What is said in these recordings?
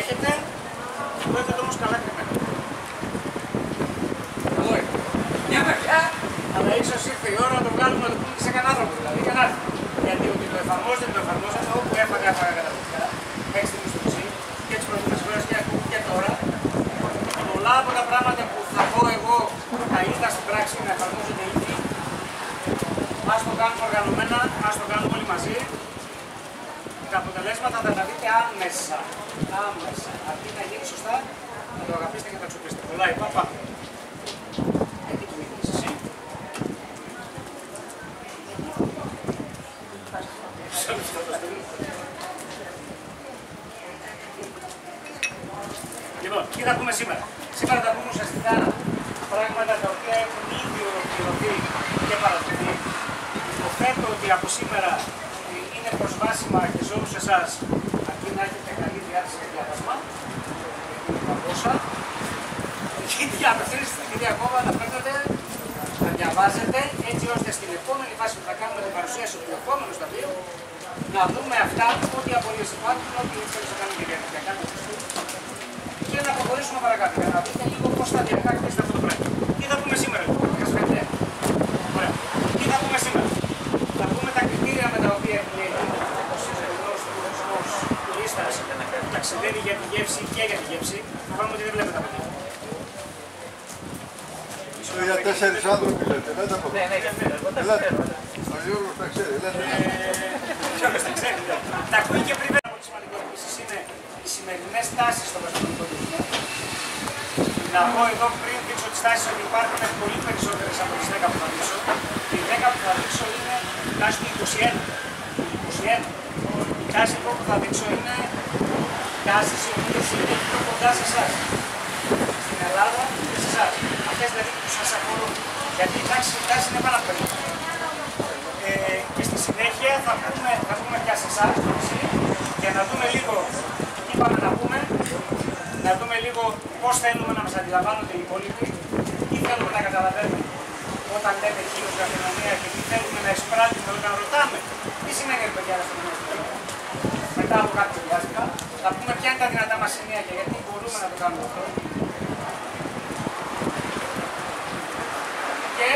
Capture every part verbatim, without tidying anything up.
έχετε, το έχετε όμως καλά κρυμμένο. Εγώ είμαι. Μια μεριά, αλλά ίσως ήρθε η ώρα να το βγάλουμε να το πούμε και σε κανένα άνθρωπο, δηλαδή για να έρθει. Γιατί ότι το εφαρμόζεται, το εφαρμόζεται, όπου έφαγα, έφαγα καταπληκτικά. Μέχρι στιγμής στο μουσείο και τις προηγούμενες φορές και, και τώρα. Πολλά από τα πράγματα που θα πω εγώ τα είδα στην πράξη να εφαρμόζονται ήδη. Ας το κάνουμε οργανωμένα, ας το κάνουμε όλοι μαζί. Τα αποτελέσματα θα τα δείτε άμεσα. Άμεσα. Αρκεί να γίνει σωστά, να το αγαπήσετε και να το αξιοποιήσετε. Πολλά είπα, πάμε. Γιατί που ήθελες εσύ. Λοιπόν, τι θα πούμε σήμερα. Σήμερα θα πούμε ουσιαστικά πράγματα τα οποία έχουν ήδη ολοκληρωθεί και παρατηρηθεί. Υποθέτω ότι από σήμερα είναι προσβάσιμα και σε όλους εσάς, αρκεί να έχετε καλή διάθεση για διάβασμα, γιατί απευθύνεστε στην κυρία Κόβα να παίρνετε, να διαβάζετε, έτσι ώστε στην επόμενη φάση που θα κάνουμε την παρουσίαση του επόμενου σταδίου, να δούμε αυτά, ό,τι απολύσεις υπάρχουν, ό,τι έτσι θα κάνουμε και διαδικιακά και να προχωρήσουμε παρακάτω, για να δείτε λίγο πώς θα διαχτίσετε αυτό το πράγμα. Τι θα πούμε σήμερα, λοιπόν, ωραία. Τι θα πούμε σήμερα. Θα πούμε τα κριτήρια με τα οποία επιλέγει ο σημερινός τουρισμός τουρίστας που ταξιδεύει για τη γεύση και για τη γεύση. Φοβάμαι ότι δεν βλέπετε από εκεί. Για τέσσερις άνθρωποι λέτε, λέτε από εδώ. Ναι, ναι, για μένα. Ο Γιώργος τα ξέρει, λέτε. Ποιος τα ξέρει. Τα ακούει και πριν. Από τις σημαντικό επίσης είναι οι σημερινές τάσεις στο γαστρονομικό τουρισμό. Να πω εδώ πριν δείξω τις τάσεις ότι υπάρχουν πολύ περισσότερες από τις δέκα που θα δείξω. Οι δέκα που θα δείξω είναι η τάση του είκοσι ένα. είκοσι ένα. Η τάση εδώ που θα δείξω είναι τάσεις οι οποίες είναι πιο κοντά σε εσάς. Στην Ελλάδα και σε εσάς. Αυτές δηλαδή που σας αφορούν. Γιατί η τάση, η τάση είναι πάρα πολύ. Ε, και στη συνέχεια θα πούμε, θα πούμε πια σε εσάς για να δούμε λίγο τι είπαμε να πούμε. Να δούμε λίγο πώς θέλουμε να μας αντιλαμβάνονται οι υπόλοιποι, τι θέλουμε να καταλαβαίνουμε όταν λέμε χίλιος γαστρονομία και τι θέλουμε να εισπράττουμε όταν ρωτάμε. Τι σημαίνει ρε παιδιά γαστρονομία στην Ελλάδα. Μετά από κάποιο διάστημα θα πούμε ποια είναι τα δυνατά μας σημεία και γιατί μπορούμε να το κάνουμε αυτό. Και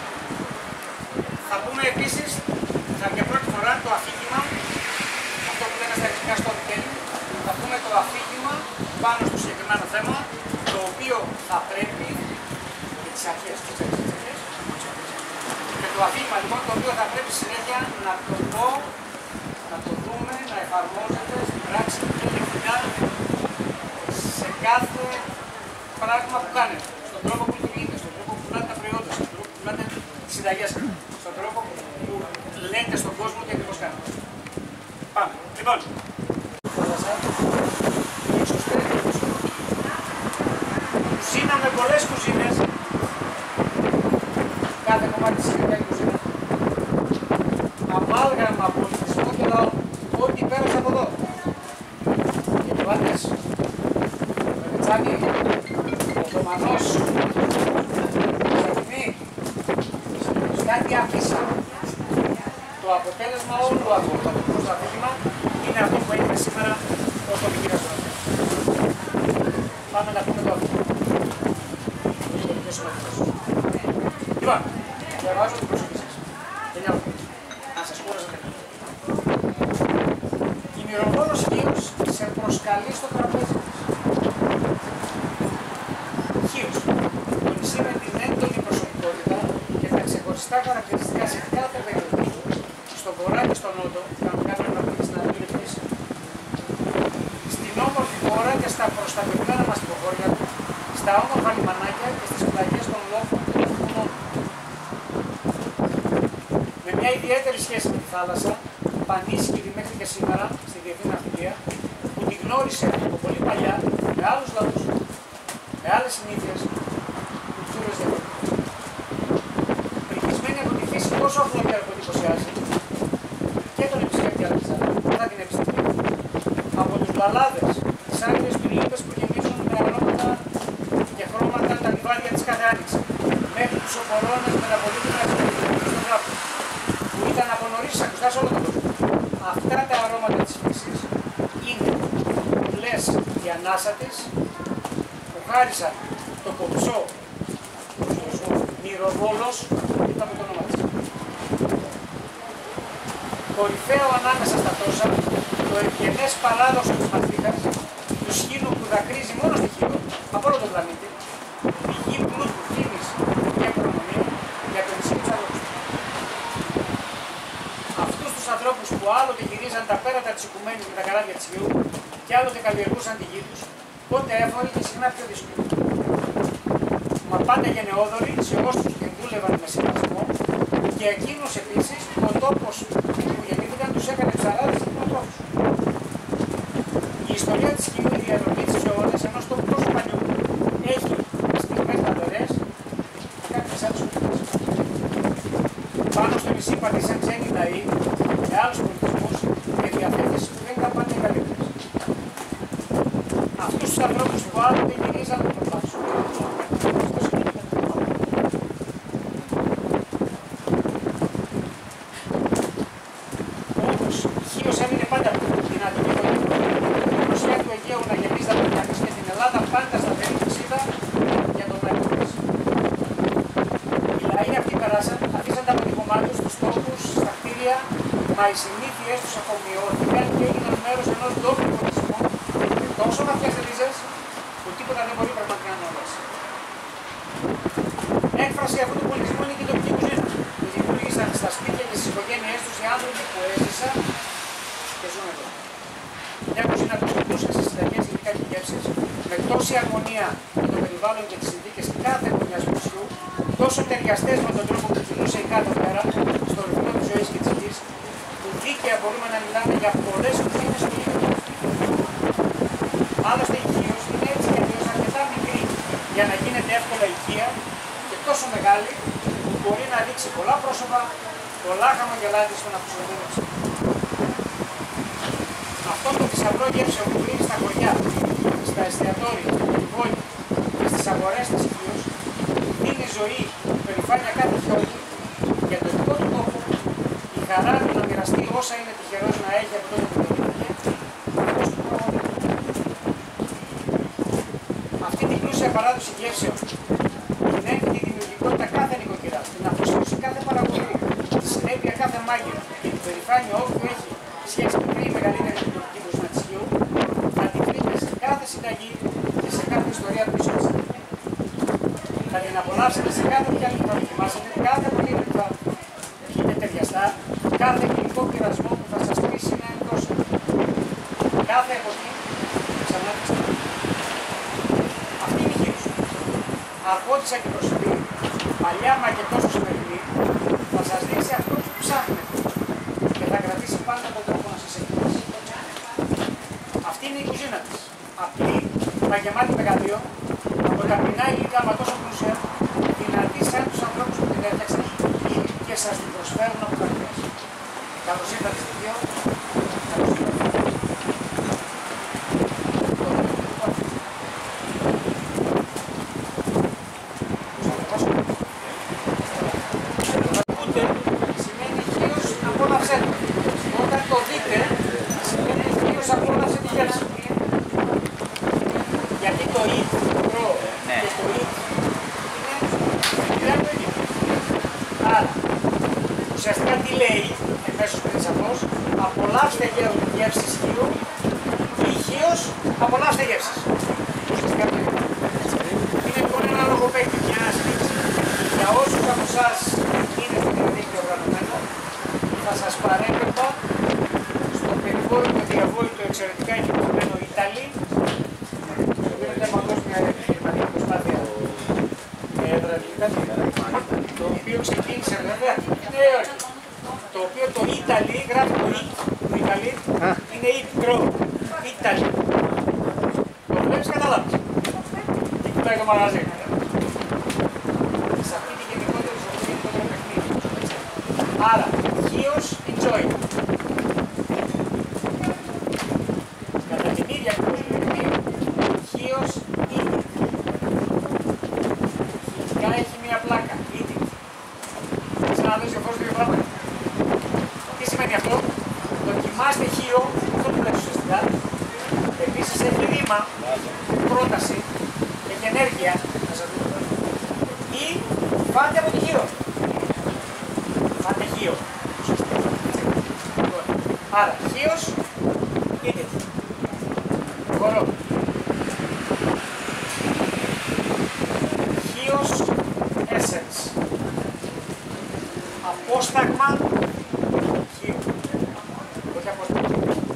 θα πούμε επίσης, θα για πρώτη φορά το αφήγημα, αυτό που λέμε στα ελληνικά storytelling, θα πούμε το αφήγημα πάνω στο συγκεκριμένο θέμα, το οποίο θα πρέπει, για τις αρχές, τις αρχές, και το αφήγημα λοιπόν, το οποίο θα πρέπει συνέχεια να το πω, να το δούμε, να εφαρμόζεται στην πράξη και ελεκτικά σε κάθε πράγμα που κάνετε, στον τρόπο που λειτουργείτε, στον τρόπο που πουλάτε τα προϊόντα, στον τρόπο που πουλάτε τις συνταγές σας, στον τρόπο που λέτε στον κόσμο τι ακριβώς κάνετε. Πάμε. Λοιπόν, κουζίνα με πολλές κουζίνες, κάθε κομμάτι της συγκεκριμένη κουζίνα, αμάλγαμα, πολιτισμό και λαό, ό,τι πέρασε από εδώ. Και το βάτες, το Βενετσάνι, ο Οθωμανός, η Σατινή, κάτι άφησα. Το αποτέλεσμα όλου αυτού το αφήγημα είναι αυτό που έγινε σήμερα ως τοπική γαστρονομία. Πάμε να πούμε το αφήγημα. Είναι πιο σημαντικό. Λοιπόν, διαβάζω την προσοχή σας. Τελειώνω. Αν σας κούραζα τελειώνω. Η μυρωφόρος Χίος σε προσκαλεί στο τραπέζι της. Χίος. Το νησί με την έντονη προσωπικότητα και τα ξεχωριστά χαρακτηριστικά σε κάθε περιοχή. Στον βορρά και στον νότο, κανονικά πρέπει να πούμε στην Ανατολή Φύση. Στην όμορφη χώρα και στα προστατευμένα μας υποχώρια του, στα όμορφα λιμανάκια και στις πλαγιές των λόφων και των βουνών. Με μια ιδιαίτερη σχέση με τη θάλασσα, πανίσχυρη μέχρι και σήμερα στη διεθνή ναυτιλία, που τη γνώρισε από πολύ παλιά με άλλους λαούς, με άλλες συνήθειες, κουλτούρες διαφορετικές. Πρικισμένη από τη φύση τόσο αφροδιακό εντυπωσιάζει, και τον επισκέπτη Αλεξάνδρου, μετά την επιστήμη. Από τους μπαλάδες, τις άγριες πυρλίπες που γεμίζουν με αρώματα και χρώματα τα λιβάδια της κάθε άνοιξη, μέχρι τους οπορώνες με τα πολύτιμα εξωτερικούς στον γράφο, που ήταν από νωρίς ακουστά σε όλο τον κόσμο. Αυτά τα αρώματα της φύσης είναι, λες, η ανάσα της, που χάρισαν το κοψό Μυροβόλος, ήταν από το όνομα της. Κορυφαίο ανάμεσα στα τόσα, το ευγενές παράδοξο της Μαθήτας, του σχήνου που δακρύζει μόνο στοιχείο από όλο τον πλανήτη, πηγή πλούτου, φήμης και προνομίου για το νησί τους ανθρώπους. Αυτούς τους ανθρώπους που άλλοτε γυρίζαν τα πέρατα της οικουμένης με τα καράβια της γεού και άλλοτε καλλιεργούσαν τη γη τους, πότε έφοροι και συχνά πιο δύσκολοι. Μα πάντα γενναιόδοροι σε όσους την δούλευαν με σεβασμό και εκείνους επίσης ο τόπος που γεννήθηκαν τους έκανε ψαράδες και κτηνοτρόφους. Η ιστορία της Χίου, η διαδρομή της αιώνας ενός τόπου τόσο παλιού, έχει στιγμές λαμπερές και κάποιες άλλες σκοτεινές. Πάνω στο νησί πατήσαν ξένοι λαοί με άλλους πολιτισμούς και διαθέσεις που δεν ήταν πάντα οι καλύτερες. Αυτούς τους ανθρώπους που άλλοτε γυρίζαν τον πάσο. Όμως, η Χίος έμεινε πάντα δυνατή και κοντινή. Η νοσιά του Αιγαίου να γεμίζει τα παιδιά της και την Ελλάδα πάντα σταθερή πισίδα για τον λαϊκό της. Οι λαοί αυτοί περάσαν, αφήσαν τα αποτυπωμάτια τους στους τόπους, στα κτίρια, μα οι συνήθειές τους αφομοιώθηκαν και έγιναν μέρος ενός ντόπιου πολιτισμού με τόσο βαθιές ρίζες που τίποτα δεν μπορεί πραγματικά να ονομάσει. Έκφραση αυτού του πολιτισμού είναι και η τοπική κουζίνα που δημιούργησαν στα σπίτια και στις οικογένειές τους οι άνθρωποι που έζησαν και ζουν εδώ. Μια κουζίνα τόσο πλούσια σε συνταγές, υλικά και γεύσεις, με τόση αρμονία με το περιβάλλον και τις συνθήκες κάθε γωνιάς του νησιού, τόσο ταιριαστές με τον τρόπο που κινούσε η κάθε μέρα στο ρυθμό της ζωής και της γης, που δίκαια μπορούμε να μιλάμε για πολλές κουζίνες του ήλιου. Άλλωστε η Χίος είναι έτσι και αλλιώς αρκετά μικρή για να γίνεται εύκολα οικία και τόσο μεγάλη που μπορεί να δείξει πολλά πρόσωπα, πολλά χαμογελάτη στον αφουσιωμένο ψήφο. Αυτό το θησαυρό γεύσεων που είναι στα χωριά, στα εστιατόρια, στην πόλη και στις αγορές της Χίος, δίνει ζωή, περηφάνεια κάθε χιόνι για το δικό του τόπο, η χαρά του να μοιραστεί όσα είναι τυχερός να έχει από τότε που γεννήθηκε, αυτός του προγόνου. Αυτή την πλούσια παράδοση γεύσεων, την έγκυτη δημιουργικότητα κάθε νοικοκυρά, την αφοσίωση κάθε παραγωγού, τη συνέπεια κάθε μάγειρα και την περηφάνεια όποιου έχει σχέση μικρή ή μεγαλύτερη με την τοπική κουζίνα της Χίου, αντικρίνεται σε κάθε συνταγή και σε κάθε ιστορία του πίσω της. Θα την απολαύσετε σε κάθε πιάτη που θα δοκιμάσετε, κάθε πολύ που θα πιείτε ταιριαστά, κάθε γλυκό πειρασμό που θα σας πείσει να εκδώσετε. Κάθε εποχή ξανά και ξανά. Αυτή είναι η Χίος. Αρχόντισσα και προσωπή, παλιά μα και τόσο σημερινή, θα σας δείξει αυτό που ψάχνετε και θα κρατήσει πάντα τον τρόπο να σας εκπλήσει. Αυτή είναι η κουζίνα της. Απλή, μα γεμάτη μεγαλείο, από ταπεινά υλικά μα τόσο πλούσια, δυνατή σαν τους ανθρώπους που την έφτιαξαν και σας την προσφέρουν από καρδιάς. Καλώς ήρθατε στη Χίο. Καλώς ήρθατε. Σημαίνει Χίος απόλαυσέ το. Όταν το δείτε, σημαίνει Χίος απόλαυσε τη γεύση. Γιατί το «ι», το «προ» και το «ι» είναι το ίδιο. Άρα, ουσιαστικά τι λέει, εμέσως πριν σαφώς, απολαύστε γεύσεις Χίου ή Χίος απολαύστε γεύσεις. Ουσιαστικά το ίδιο. Είναι λοιπόν ένα λογοπαίκι και ένα στήξη. Για όσους από εσάς είναι στο διαδίκτυο οργανωμένο, θα σας παρέπεμπα στο περιβόητο διαβόητο εξαιρετικά επιτυχημένο Ιταλί, το οποίο είναι παγκόσμια επιχειρηματική προσπάθεια και έδρα το οποίο ξεκίνησε βέβαια, ναι, όχι. Το οποίο το Ιταλί, γράφει το Ι, το Ιταλί, είναι Ιτρο, Ιταλί. Το βλέπεις, καταλάβεις. Και κοιτάει το μαγαζί. Σε αυτή τη γενικότερη ζωή είναι το παιχνίδι. Άρα, Χίος, enjoy. Κατά την ίδια κοσμική, Χίος, eat. Φυσικά έχει μία πλάκα, eat. Ξαναδείς ο δύο πράγματα. Τι σημαίνει αυτό? Δοκιμάστε Χίο, αυτό που λέτε ουσιαστικά. Επίσης έχει ρήμα, Φάτε από τη χείο. Φάτε χείο. Άρα, χείος, είτε. Χορό. Χείος, essence. Απόσταγμα, χείου. Όχι απόσταγμα.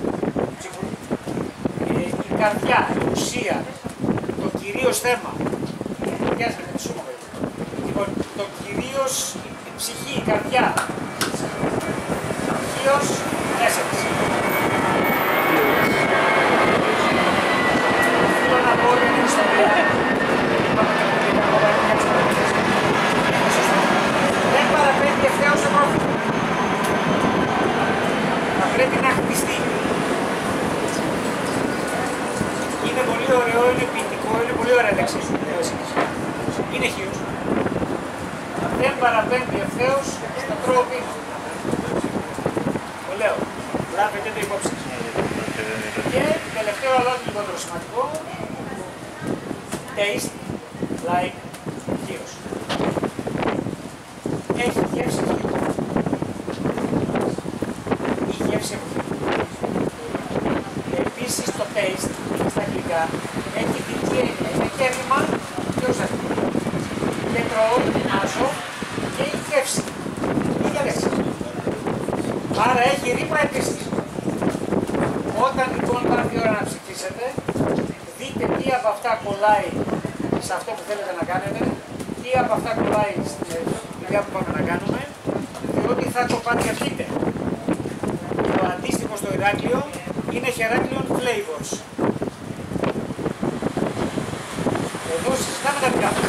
Ε, η καρδιά, η ουσία, το κυρίως θέμα. Μοιάζει με τη σούμα, βέβαια. Λοιπόν, το κυρίως, η ψυχή, η καρδιά. Χείος, essence. Θέλω να πω για την ιστορία. Δεν παραπέμπει ευθέως στο πρόβλημα. Θα πρέπει να χτιστεί. Είναι πολύ ωραίο, είναι ποιητικό, είναι πολύ ωραία λέξη. Είναι χείος. Δεν παραπέμπει ευθέως στο τρόπο. Το λέω. Λάβετε το υπόψη. Και τελευταίο αλλά όχι λιγότερο σημαντικό. Taste like χείος. Έχει γεύση χείου. Η γεύση από χείου. Επίσης το taste στα αγγλικά έχει δική έννοια. Είναι και ρήμα και ως αυτή. Και τρώω, άζω και η γεύση. Η γεύση. Άρα έχει ρήμα επίσης. Όταν λοιπόν πάρει η ώρα να ψηφίσετε, δείτε τι από αυτά κολλάει σε αυτό που θέλετε να κάνετε, τι από αυτά κολλάει στην δουλειά που πάμε να κάνουμε, διότι θα το παντρευτείτε. Το αντίστοιχο στο Ηράκλειο είναι Heraclion Flavors. Εδώ συζητάμε τα δικά.